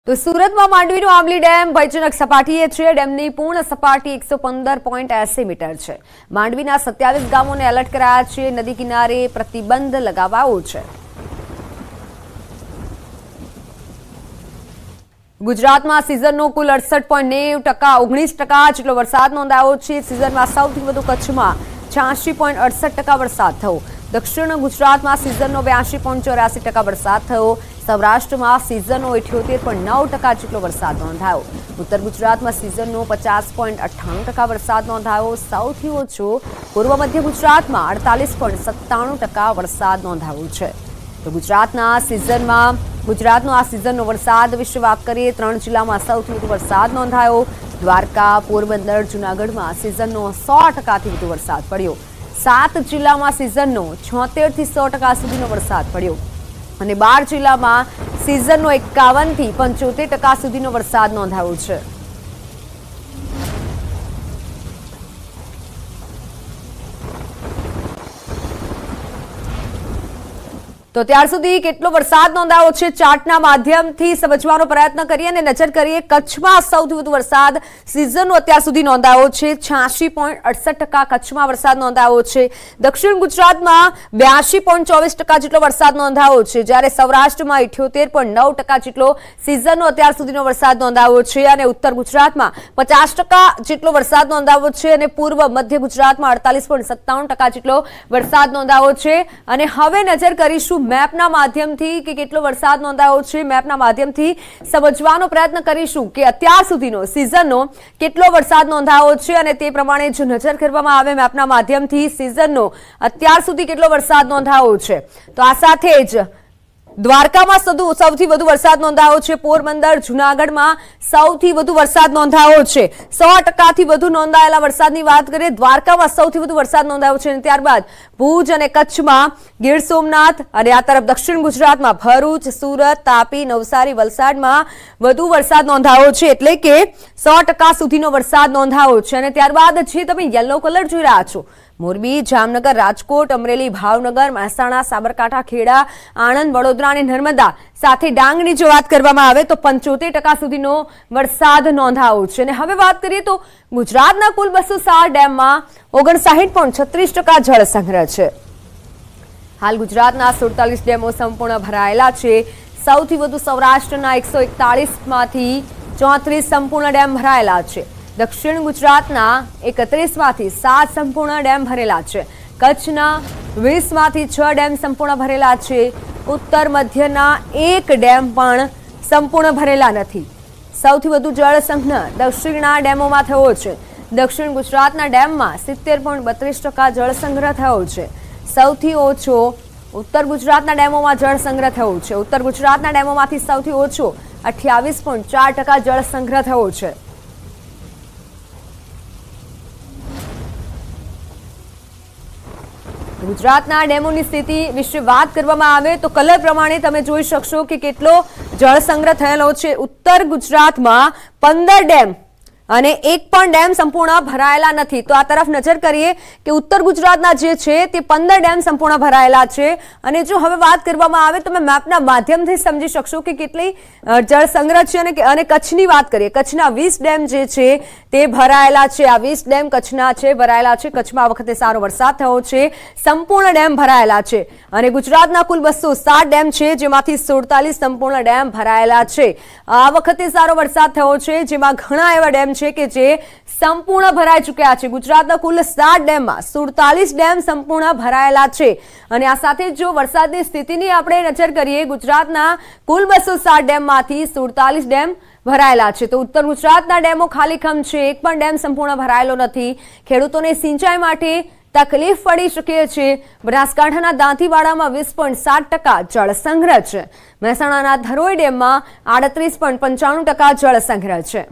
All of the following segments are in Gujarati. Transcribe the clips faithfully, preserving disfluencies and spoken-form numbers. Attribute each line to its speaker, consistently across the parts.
Speaker 1: તો સુરતમાં માંડવીનો આંબલી ડેમ ભયજનક સપાટીએ છે। ડેમની પૂર્ણ સપાટી એકસો પંદર પોઈન્ટ એસી મીટર છે। માંડવીના સત્યાવીસ ગામોને એલર્ટ કરાયા છે। નદી કિનારે પ્રતિબંધ લગાવાયો છે। ગુજરાતમાં સિઝનનો કુલ અડસઠ પોઈન્ટ નેવું ટકા ઓગણીસ ટકા જેટલો વરસાદ નોંધાયો છે। સિઝનમાં સૌથી વધુ કચ્છમાં છ્યાસી પોઈન્ટ અડસઠ ટકા વરસાદ થયો। દક્ષિણ ગુજરાતમાં સિઝનનો બ્યાસી પોઈન્ટ ચોર્યાસી ટકા વરસાદ થયો। સૌરાષ્ટ્રમાં સિઝનનો અઠ્યોતેર પોઈન્ટ નવ ટકા જેટલો વરસાદ નોંધાયો। ઉત્તર ગુજરાતમાં સિઝનનો પચાસ પોઈન્ટ અઠ્ઠાણું ટકા વરસાદ નોંધાયો। સૌથી ઓછો પૂર્વ મધ્ય ગુજરાતમાં અડતાલીસ પોઈન્ટ સત્તાણું ટકા વરસાદ નોંધાયો છે। તો ગુજરાતના સિઝનમાં ગુજરાતનો આ સિઝનનો વરસાદ વિશે વાત કરીએ, ત્રણ જિલ્લામાં સૌથી વધુ વરસાદ નોંધાયો। દ્વારકા, પોરબંદર, જૂનાગઢમાં સિઝનનો સો ટકાથી વધુ વરસાદ પડ્યો। સાત જિલ્લામાં સિઝનનો છોતેર થી સો ટકા સુધીનો વરસાદ પડ્યો અને બાર જિલ્લામાં સિઝનનો એકાવન થી પંચોતેર ટકા સુધીનો વરસાદ નોંધાયો છે। તો ત્યાર સુધી કેટલો વરસાદ નોંધાયો છે ચાર્ટના માધ્યમથી સમજવાનો પ્રયત્ન કરીએ અને નજર કરીએ। કચ્છમાં સૌથી વધુ વરસાદ સિઝનનો અત્યાર સુધી નોંધાયો છે। છ્યાસી પોઈન્ટ અડસઠ ટકા કચ્છમાં વરસાદ નોંધાયો છે। દક્ષિણ ગુજરાતમાં બ્યાસી પોઈન્ટ ચોવીસ ટકા જેટલો વરસાદ નોંધાયો છે, જ્યારે સૌરાષ્ટ્રમાં અઠ્યોતેર પોઈન્ટ નવ ટકા જેટલો સિઝનનો અત્યાર સુધીનો વરસાદ નોંધાયો છે અને ઉત્તર ગુજરાતમાં પચાસ ટકા જેટલો વરસાદ નોંધાયો છે અને પૂર્વ મધ્ય ગુજરાતમાં અડતાલીસ પોઈન્ટ સત્તાણું ટકા જેટલો વરસાદ નોંધાયો છે। અને હવે નજર કરીશું મેપના માધ્યમથી કે કેટલો વરસાદ નોંધાયો છે। મેપના માધ્યમથી સમજવાનો પ્રયત્ન કરીશું કે અત્યાર સુધીનો સિઝનનો કેટલો વરસાદ નોંધાયો છે અને તે પ્રમાણે જો નજર કરવામાં આવે મેપના માધ્યમથી સિઝનનો અત્યાર સુધી કેટલો વરસાદ નોંધાયો છે, તો આ સાથે જ દ્વારકામાં સૌથી વધુ વરસાદ નોંધાયો છે। પોરબંદર, જૂનાગઢમાં સૌથી વધુ વરસાદ નોંધાયો છે। સો ટકાથી વધુ નોંધાયેલા વરસાદની વાત કરીએ, દ્વારકામાં સૌથી વધુ વરસાદ નોંધાયો છે અને ત્યારબાદ ભુજ અને કચ્છમાં, ગીર સોમનાથ અને આ તરફ દક્ષિણ ગુજરાતમાં ભરૂચ, સુરત, તાપી, નવસારી, વલસાડમાં વધુ વરસાદ નોંધાયો છે, એટલે કે સો ટકા સુધીનો વરસાદ નોંધાયો છે। અને ત્યારબાદ જે તમે યલો કલર જોઈ રહ્યા છો, મોરબી, જામનગર, રાજકોટ, અમરેલી, ભાવનગર, મહેસાણા, સાબરકાંઠા, ખેડા, આણંદ, વડોદરા અને નર્મદા સાથે ડાંગની જો વાત કરવામાં આવે તો પંચોતેર ટકા સુધીનો વરસાદ નોંધાયો છે। અને હવે વાત કરીએ તો ગુજરાતના કુલ બસો સાત ડેમમાં ઓગણસાઠ પોઈન્ટ છત્રીસ ટકા જળ સંગ્રહ છે। હાલ ગુજરાતના સુડતાલીસ ડેમો સંપૂર્ણ ભરાયેલા છે। સૌથી વધુ સૌરાષ્ટ્રના એકસો એકતાલીસ માંથી ચોત્રીસ સંપૂર્ણ ડેમ ભરાયેલા છે। દક્ષિણ ગુજરાતના એકત્રીસ માંથી સાત સંપૂર્ણ ડેમ ભરેલા છે। કચ્છના વીસ માંથી છ ડેમ સંપૂર્ણ ભરેલા છે। ઉત્તર મધ્યના એક ડેમ પણ સંપૂર્ણ ભરેલા નથી। સૌથી વધુ જળ સંગ્રહ દક્ષિણના ડેમોમાં થયો છે। દક્ષિણ ગુજરાતના ડેમમાં સિત્તેર પોઈન્ટ બત્રીસ ટકા જળ સંગ્રહ થયો છે। સૌથી ઓછો ઉત્તર ગુજરાતના ડેમોમાં જળ સંગ્રહ થયો છે। ઉત્તર ગુજરાતના ડેમોમાંથી સૌથી ઓછો અઠ્યાવીસ પોઈન્ટ ચાર ટકા જળ સંગ્રહ થયો છે। ગુજરાતના ડેમોની સ્થિતિ વિશે વાત કરવામાં આવે તો કલર પ્રમાણે તમે જોઈ શકશો કે કેટલો જળ સંગ્રહ થયેલો છે। ઉત્તર ગુજરાતમાં પંદર ડેમ અને એક પણ ડેમ સંપૂર્ણ ભરાયેલા નથી। તો આ તરફ નજર કરીએ કે ઉત્તર ગુજરાતના જે છે તે પંદર ડેમ સંપૂર્ણ ભરાયેલા છે। અને જો હવે વાત કરવામાં આવે તો તમે મેપના માધ્યમથી સમજી શકશો કે કેટલી જળ સંગ્રહ છે। અને અને કચ્છની વાત કરીએ, કચ્છના વીસ ડેમ જે છે તે ભરાયેલા છે। આ વીસ ડેમ કચ્છના છે ભરાયેલા છે। કચ્છમાં આ વખતે સારો વરસાદ થયો છે, સંપૂર્ણ ડેમ ભરાયેલા છે। અને ગુજરાતના કુલ બસો સાત ડેમ છે, જેમાંથી સુડતાલીસ સંપૂર્ણ ડેમ ભરાયેલા છે। આ વખતે સારો વરસાદ થયો છે, જેમાં ઘણા એવા ડેમ કે જે સંપૂર્ણ ભરાઈ ચૂક્યા છે। ગુજરાતના કુલ સાત ડેમમાં સુડતાલીસ ડેમ સંપૂર્ણ ભરાયેલા છે। અને આ સાથે જો વરસાદની સ્થિતિની આપણે નજર કરીએ, ગુજરાતના કુલ બસો સાત ડેમમાંથી સુડતાલીસ ડેમ ભરાયેલા છે। તો ઉત્તર ગુજરાતના ડેમો ખાલીખમ છે, એક પણ ડેમ સંપૂર્ણ ભરાયેલો નથી। ખેડૂતોને સિંચાઈ માટે તકલીફ પડી શકે છે। બનાસકાંઠાના દાંતીવાડામાં વીસ પોઈન્ટ સાત ટકા જળ સંગ્રહ છે। મહેસાણાના ધરોઈ ડેમમાં આડત્રીસ પોઈન્ટ પંચાણું ટકા જળ સંગ્રહ છે।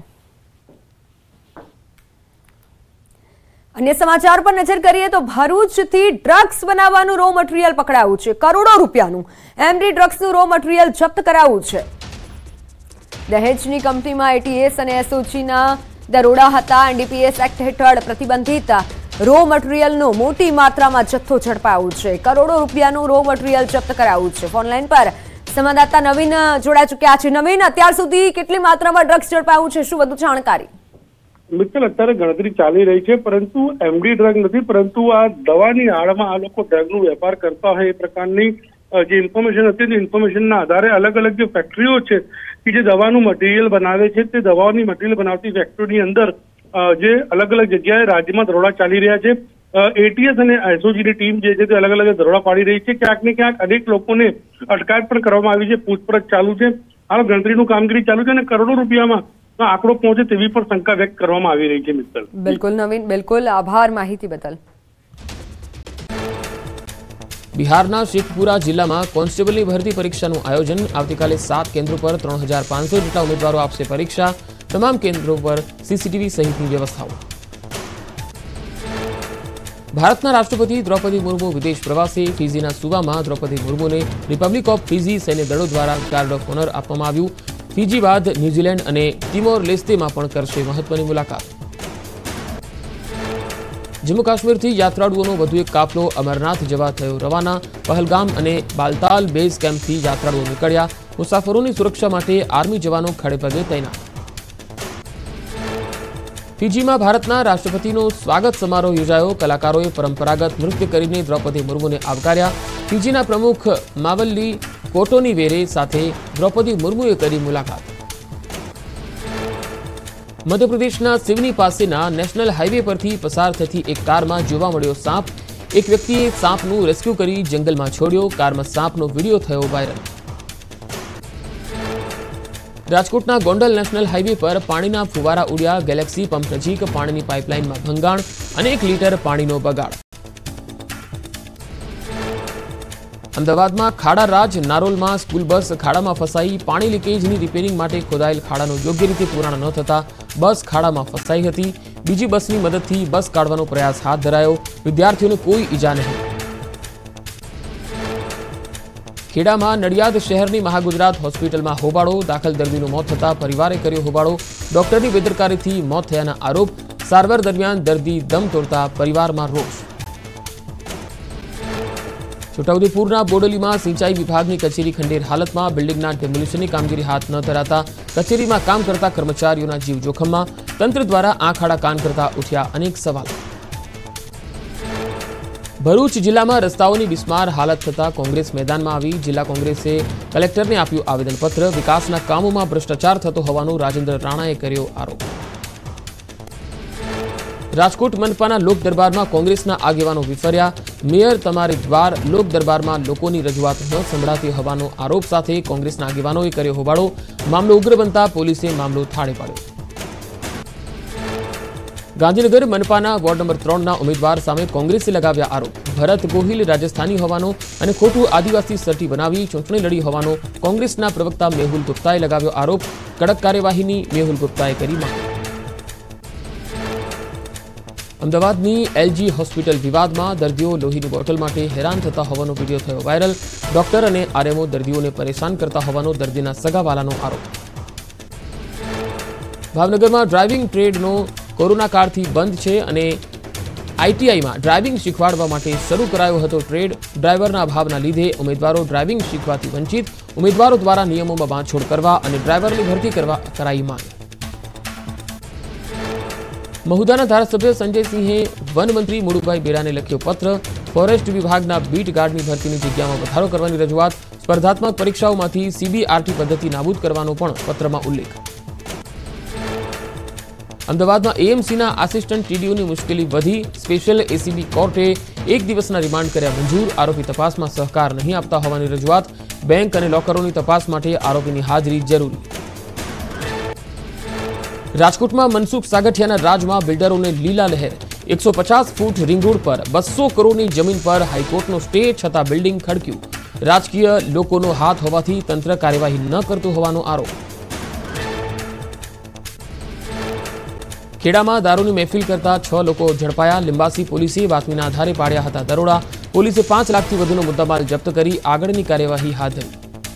Speaker 1: અન્ય સમાચાર પર નજર કરીએ તો ભરૂચથી ડ્રગ્સ બનાવવાનું રો મટીરિયલ પકડાયું છે। કરોડો રૂપિયાનું એમડી ડ્રગ્સનું રો મટીરિયલ જપ્ત કરાયું છે। દહેજની કંપનીમાં એટીએસ અને એસઓજીના દરોડા હતા। એનડીપીએસ એક્ટ હેઠળ પ્રતિબંધિત રો મટીરિયલનો મોટી માત્રામાં જથ્થો ઝડપાયો છે। કરોડો રૂપિયાનું રો મટીરિયલ જપ્ત કરાયું છે। ફોનલાઈન પર સંવાદદાતા નવીન જોડાઈ ચૂક્યા છે। નવીન, અત્યાર સુધી કેટલી માત્રામાં ડ્રગ્સ ઝડપાયું છે, શું વધુ જાણકારી?
Speaker 2: મિત્તલ, અત્યારે ગણતરી ચાલી રહી છે, પરંતુ એમડી ડ્રગ નથી, પરંતુ આ દવાની આડમાં આ લોકો ડ્રગનો વેપાર કરતા હોય એ પ્રકારની જે ઇન્ફોર્મેશન હતી, તે ઇન્ફોર્મેશનના આધારે અલગ અલગ જે ફેક્ટરીઓ છે કે જે દવાનું મટીરિયલ બનાવે છે, તે દવાની મટીરિયલ બનાવતી ફેક્ટરીની અંદર જે અલગ અલગ જગ્યાએ રાજ્યમાં દરોડા ચાલી રહ્યા છે। એટીએસ અને એસઓજીની ટીમ જે છે તે અલગ અલગ દરોડા પાડી રહી છે। ક્યાંક ને ક્યાંક અનેક લોકોને અટકાયત પણ કરવામાં આવી છે, પૂછપરછ ચાલુ છે, હાલ ગણતરીનું કામગીરી ચાલુ છે અને કરોડો રૂપિયામાં આંકડો પહોંચે તેવી પણ શંકા વ્યક્ત કરવામાં આવી રહી છે। મિત્તલ,
Speaker 1: બિલકુલ નવીન, બિલકુલ આભાર માહિતી બદલ।
Speaker 3: બિહારના શેખપુરા જિલ્લામાં કોન્સ્ટેબલની ભરતી પરીક્ષાનું આયોજન। આવતીકાલે સાત કેન્દ્રો પર ત્રણ હજાર પાંચસો જેટલા ઉમેદવારો આપશે પરીક્ષા। તમામ કેન્દ્રો પર સીસીટીવી સહિતની વ્યવસ્થાઓ। ભારતના રાષ્ટ્રપતિ દ્રૌપદી મુર્મુ વિદેશ પ્રવાસે। ફિજીના સુવામાં દ્રૌપદી મુર્મુને રિપબ્લિક ઓફ ફિજી સૈન્ય દળો દ્વારા ગાર્ડ ઓફ ઓનર આપવામાં આવ્યું। ફિજી બાદ ન્યૂઝીલેન્ડ અને ટિમોર લેસ્ટેમાં પણ કરશે મહત્વની મુલાકાત। જમ્મુ કાશ્મીરથી યાત્રાળુઓનો વધુ એક કાફલો અમરનાથ જવા થયો રવાના। પહલગામ અને બાલતાલ બેઝ કેમ્પથી યાત્રાળુઓ નીકળ્યા। મુસાફરોની સુરક્ષા માટે આર્મી જવાનો ખડેપગે તૈનાત। ફિજીમાં ભારતના રાષ્ટ્રપતિનો સ્વાગત સમારોહ યોજાયો। કલાકારોએ પરંપરાગત નૃત્ય કરીને દ્રૌપદી મુર્મુને આવકાર્યા। ફિજીના પ્રમુખ માવલ્લી કોટોનીવેરે સાથે દ્રૌપદી મુર્મુએ કરી મુલાકાત। મધ્યપ્રદેશના સિવની પાસેના નેશનલ હાઈવે પરથી પસાર થતી એક કારમાં જોવા મળ્યો સાપ। એક વ્યક્તિએ સાપનું રેસ્ક્યુ કરી જંગલમાં છોડ્યો। કારમાં સાપનો વિડીયો થયો વાયરલ। રાજકોટના ગોંડલ નેશનલ હાઈવે પર પાણીના ફુવારા ઉડ્યા। ગેલેક્સી પંપ નજીક પાણીની પાઇપલાઇનમાં ભંગાણ, અનેક લીટર પાણીનો બગાડ। અમદાવાદમાં ખાડા રાજ નારોલમાં સ્કૂલ બસ ખાડામાં ફસાઈ। પાણી લીકેજની રિપેરિંગ માટે ખોદાયેલ ખાડાનો યોગ્ય રીતે પુરાણ ન થતા બસ ખાડામાં ફસાઈ હતી। બીજી બસની મદદથી બસ કાઢવાનો પ્રયાસ હાથ ધરાયો। વિદ્યાર્થીઓને કોઈ ઈજા નહીં। ખેડામાં નડિયાદ શહેરની મહાગુજરાત હોસ્પિટલમાં હોબાળો। દાખલ દર્દીનું મોત થતા પરિવારે કર્યો હોબાળો। ડોક્ટરની બેદરકારીથી મોત થયાના આરોપ। સારવાર દરમિયાન દર્દી દમ તોડતા પરિવારમાં રોષ। છોટાઉદેપુરના બોડેલીમાં સિંચાઈ વિભાગની કચેરી ખંડેર હાલતમાં। બિલ્ડિંગના ડેમોલિશનની કામગીરી હાથ ન ધરાતા કચેરીમાં કામ કરતા કર્મચારીઓના જીવ જોખમમાં। તંત્ર દ્વારા આંખ આડા કાન કરતા ઉઠ્યા અનેક સવાલ। ભરૂચ જિલ્લામાં રસ્તાઓની બિસ્માર હાલત થતા કોંગ્રેસ મેદાનમાં આવી। જિલ્લા કોંગ્રેસે કલેક્ટરને આપ્યું આવેદનપત્ર। વિકાસના કામોમાં ભ્રષ્ટાચાર થતો હોવાનો રાજેન્દ્ર રાણાએ કર્યો આરોપ। રાજકોટ મનપાના લોક દરબારમાં કોંગ્રેસના આગેવાનો વિફર્યા। મેયર તમારે દ્વાર લોક દરબારમાં લોકોની રજૂઆત ન સંભળાતી હોવાનો આરોપ સાથે કોંગ્રેસના આગેવાનોએ કર્યો હોબાળો। મામલો ઉગ્ર બનતા પોલીસે મામલો થાળે પાડ્યો। ગાંધીનગર મનપાના વોર્ડ નંબર ત્રણના ઉમેદવાર સામે કોંગ્રેસે લગાવ્યા આરોપ। ભરત ગોહિલ રાજસ્થાની હોવાનો અને ખોટું આદિવાસી સર્ટી બનાવી ચૂંટણી લડી હોવાનો કોંગ્રેસના પ્રવક્તા મેહુલ ગુપ્તાએ લગાવ્યો આરોપ। કડક કાર્યવાહીની મેહુલ ગુપ્તાએ કરી માંગ। અમદાવાદની એલજી હોસ્પિટલ વિવાદમાં દર્દીઓ લોહીની બોટલ માટે હેરાન થતા હોવાનો વિડીયો થયો વાયરલ। ડોક્ટર અને આરએમઓ દર્દીઓને પરેશાન કરતા હોવાનો દર્દીના સગાવાલાનો આરોપ। ભાવનગરમાં ડ્રાઇવિંગ ટ્રેડનો કોરોના કાળથી બંધ છે અને આઈટીઆઈમાં ડ્રાઇવિંગ શીખવાડવા માટે શરૂ કરાયો હતો ટ્રેડ। ડ્રાઈવરના અભાવના લીધે ઉમેદવારો ડ્રાઇવિંગ શીખવાથી વંચિત। ઉમેદવારો દ્વારા નિયમોમાં બાંધછોડ કરવા અને ડ્રાઈવરની ભરતી કરવા કરાઈ માંગ। મહુદાના ધારાસભ્ય સંજયસિંહે વનમંત્રી મુળુભાઈ બેરાને લખ્યો પત્ર। ફોરેસ્ટ વિભાગના બીટ ગાર્ડની ભરતીની જગ્યામાં વધારો કરવાની રજૂઆત। સ્પર્ધાત્મક પરીક્ષાઓમાંથી સીબીઆરટી પદ્ધતિ નાબૂદ કરવાનો પણ પત્રમાં ઉલ્લેખ। અમદાવાદમાં એએમસીના આસિસ્ટન્ટ ટીડીઓની મુશ્કેલી વધી। સ્પેશિયલ એસીબી કોર્ટે એક દિવસના રિમાન્ડ કર્યા મંજૂર। આરોપી તપાસમાં સહકાર નહીં આપતા હોવાની રજૂઆત। બેંક અને લોકરોની તપાસ માટે આરોપીની હાજરી જરૂરી। રાજકોટમાં મનસુખ સાગઠિયાના રાજમાં બિલ્ડરોને લીલા લહેર। એકસો પચાસ ફૂટ રિંગ રોડ પર બસો કરોડની જમીન પર હાઈકોર્ટનો સ્ટે છતાં બિલ્ડિંગ ખડક્યું। રાજકીય લોકોનો હાથ હોવાથી તંત્ર કાર્યવાહી ન કરતું હોવાનો આરોપ। ખેડામાં દારૂની મહેફિલ કરતા છ લોકો ઝડપાયા। લિંબાસી પોલીસે બાતમીના આધારે પાડ્યા હતા દરોડા। પોલીસે પાંચ લાખથી વધુનો મુદ્દામાલ જપ્ત કરી આગળની કાર્યવાહી હાથ ધરી।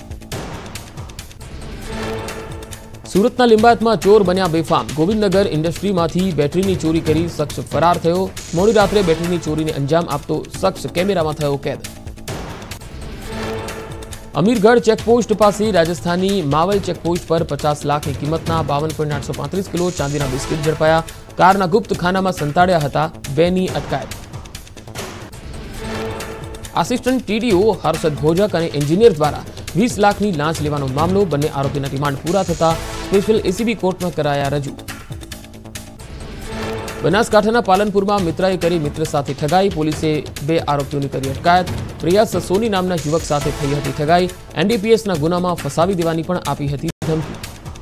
Speaker 3: સુરતના લિંબાયતમાં ચોર બન્યા બેફામ। ગોવિંદનગર ઇન્ડસ્ટ્રીમાંથી બેટરીની ચોરી કરી શખ્સ ફરાર થયો। મોડી રાત્રે બેટરીની ચોરીને અંજામ આપતો શખ્સ કેમેરામાં થયો કેદ। અમીરગઢ ચેકપોસ્ટ પાસે રાજસ્થાની માવલ ચેકપોસ્ટ પર પચાસ લાખની કિંમતના બાવન પોઈન્ટ આઠસો પાંત્રીસ કિલો ચાંદીના બિસ્કિટ ઝડપાયા. કારના ગુપ્ત ખાનામાં સંતાડ્યા હતા. બેની અટકાયત. આસિસ્ટન્ટ ટીડીઓ હર્ષદ ભોજક અને એન્જિનિયર દ્વારા વીસ લાખની લાંચ લેવાનો મામલો. બંને આરોપીના રિમાન્ડ પૂરા થતા સ્પેશિયલ એસીબી કોર્ટમાં કરાયા રજૂ. બનાસકાંઠાના પાલનપુરમાં મિત્રએ કરી મિત્ર સાથે ઠગાઈ. પોલીસે બે આરોપીઓની કરી અટકાયત. પ્રિયાસ સોની નામના યુવક સાથે થઈ હતી ઠગાઈ. એનડીપીએસના ગુનામાં ફસાવી દેવાની પણ આપી હતી ધમકી.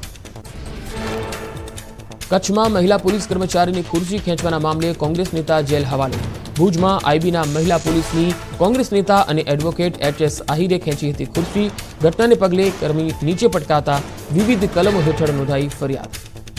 Speaker 3: કચ્છમાં મહિલા પોલીસ કર્મચારીની ખુરશી ખેંચવાના મામલે કોંગ્રેસ નેતા જેલ હવાલે. ભુજમાં આઈબીના મહિલા પોલીસની કોંગ્રેસ નેતા અને એડવોકેટ એચ એસ આહિરે ખેંચી હતી ખુરશી. ઘટનાને પગલે કર્મી નીચે પટકાતા વિવિધ કલમો હેઠળ નોંધાઈ ફરિયાદ.